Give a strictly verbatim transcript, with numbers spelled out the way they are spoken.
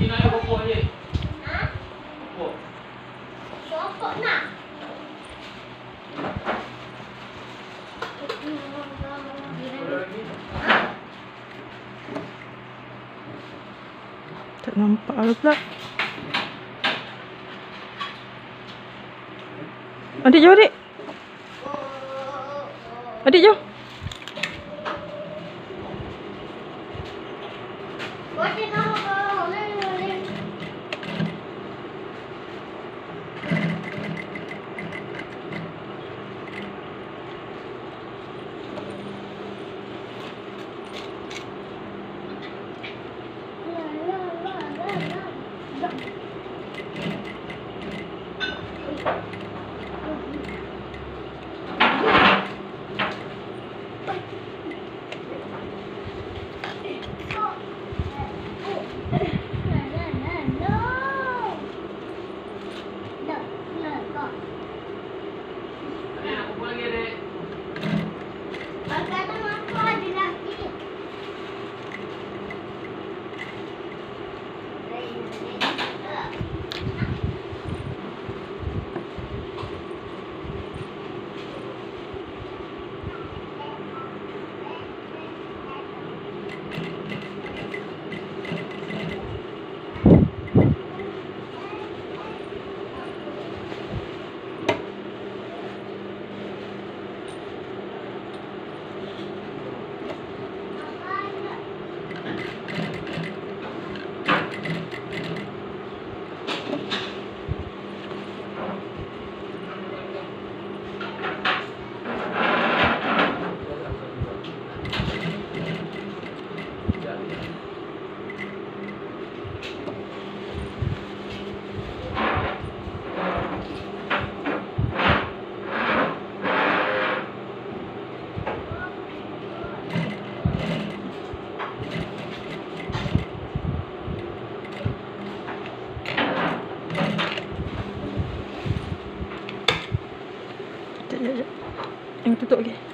Tinggal air pokok je. Ha? Pokok. Pokok nak. Tak nampak lah pula. Adik jom adik. Adik jom. Boleh nak boleh boleh. Adik nak pokok lagi adik. Kadang aku ada lagi. Sekejap, sekejap. Yang tutup lagi.